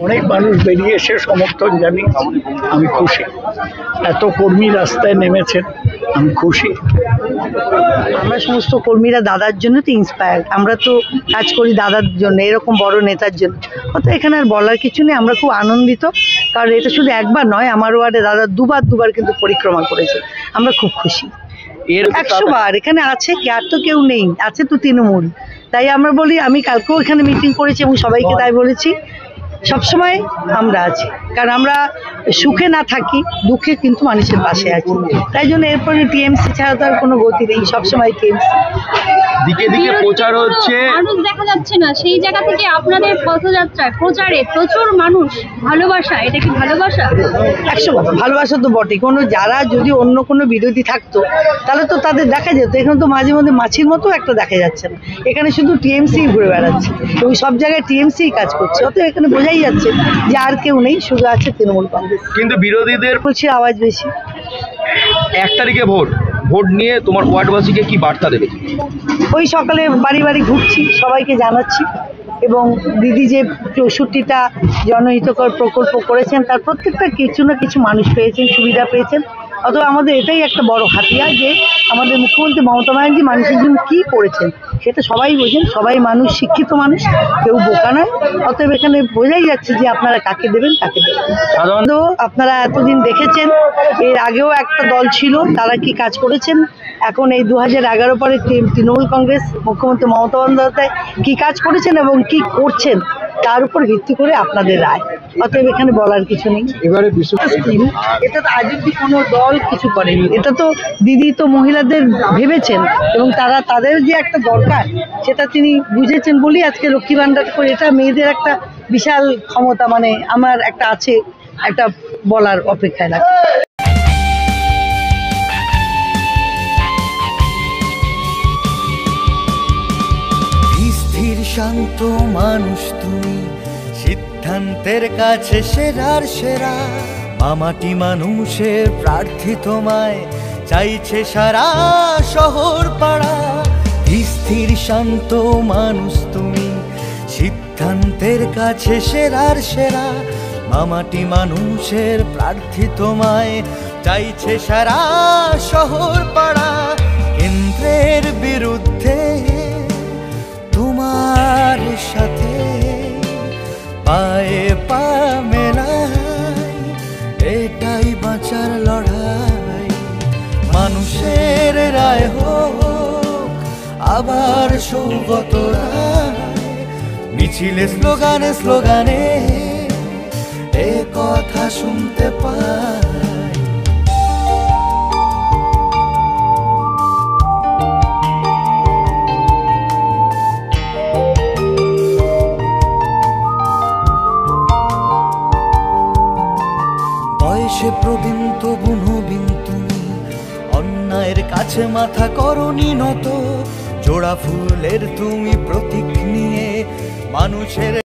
অনেক মানুষ বেরিয়ে এসে সমর্থন জানিয়ে আমি খুশি। এত কর্মী রাস্তায় নেমেছেন, আমি খুশি। আমরা সমস্ত কর্মীরা দাদার জন্য তো ইন্সপায়ার্ড, আমরা তো কাজ করি দাদার জন্য, এরকম বড় নেতার জন্য। অত এখানে আর বলার কিছু নেই, আমরা খুব আনন্দিত, কারণ এটা শুধু একবার নয়, আমার ওয়ার্ডে দাদা দুবার কিন্তু পরিক্রমা করেছে। আমরা খুব খুশি। 100 বার এখানে আছে, আর তো কেউ নেই, আছে তো তৃণমূল। তাই আমরা বলি, আমি কালকেও এখানে মিটিং করেছি এবং সবাইকে তাই বলেছি, সবসময় আমরা আছি, কারণ আমরা সুখে না থাকি, দুঃখে কিন্তু মানুষের পাশে আছি। তাই জন্য এরপরে টিএমসি ছাড়া তো আর কোনো গতি নেই, সবসময় টিএমসি। দিকে দিকে প্রচার হচ্ছে, মানুষ দেখা যাচ্ছে না, সেই জায়গা থেকে আপনাদের পথযাত্রায় প্রচারে প্রচুর মানুষ। ভালোবাসা, এটা কি ভালোবাসা? 100 ভালোবাসা তো বটে। কোনো যারা যদি অন্য কোনো বিরোধী থাকতো তাহলে তো তাদের দেখা যেত, এখানে তো মাঝে মধ্যে মাছির মতো একটা দেখা যাচ্ছে না, এখানে শুধু টিএমসি ঘুরে বেড়াচ্ছে এবং সব জায়গায় টিএমসি কাজ করছে। অতএব এখানে বোঝাই যাচ্ছে যে আর কেউ নেই, শুধু আছে তৃণমূল কংগ্রেস। কিন্তু বিরোধীদের বলছি আওয়াজ বেশি। 1 তারিখে ভোট নিয়ে তোমার ওয়ার্ডবাসীকে কি বার্তা দেবে? ওই সকালে বাড়ি বাড়ি ঘুরছি, সবাইকে জানাচ্ছি, এবং দিদি যে 64টা জনহিতকর প্রকল্প করেছেন তার প্রত্যেকটা কিছু না কিছু মানুষ পেয়েছেন, সুবিধা পেয়েছেন। অথবা আমাদের এটাই একটা বড় হাতিয়ার যে আমাদের মুখ্যমন্ত্রী মমতা ব্যানার্জি মানুষের জন্য কী করেছেন সেটা সবাই বোঝেন, সবাই মানুষ, শিক্ষিত মানুষ, কেউ বোকা নয়। অতএব এখানে বোঝাই যাচ্ছে যে আপনারা কাকে দেবেন, কাকে দেবেন। সাধারণত আপনারা এতদিন দেখেছেন, এর আগেও একটা দল ছিল, তারা কি কাজ করেছেন, এখন এই 2011 পরে তৃণমূল কংগ্রেস মুখ্যমন্ত্রী মমতা বন্দ্যোপাধ্যায় কী কাজ করেছেন এবং কি করছেন তার উপর ভিত্তি করে আপনাদের রায়। অতএব এখানে বলার কিছু নেই। এবারে এটা তো আজ অব্দি কোনো দল কিছু করেনি, এটা তো দিদি তো মহিলাদের ভেবেছেন এবং তাদের যে একটা দরকার সেটা তিনি বুঝেছেন বলেই আজকে লক্ষ্মী ভাণ্ডার করে, এটা মেয়েদের একটা বিশাল ক্ষমতা, মানে আমার একটা আছে, একটা বলার অপেক্ষায় লাগে। শান্ত মানুষ তুমি, সিদ্ধান্তের কাছে সেরার সেরা, মামাটি মানুষের প্রার্থী তোমায় চাইছে সারা শহর পাড়া। স্থির শান্ত মানুষ তুমি, সিদ্ধান্তের কাছে সেরার সেরা, মামাটি মানুষের প্রার্থী তোমায় চাইছে সারা শহর পাড়া। কেন্দ্রের বিরুদ্ধে তোমার সাথে পায়ে পা মেলাই, এটাই বাঁচার লড়াই। মানুষের রায় হোক আবার সৌগত রায়, মিছিলে স্লোগানে স্লোগানে এ কথা শুনতে পাই। বয়সে প্রবীণ তবু নবীন তুমি, অন্যায়ের কাছে মাথা করনি নত, জোড়া ফুলের তুমি প্রতীক নিয়ে মানুষের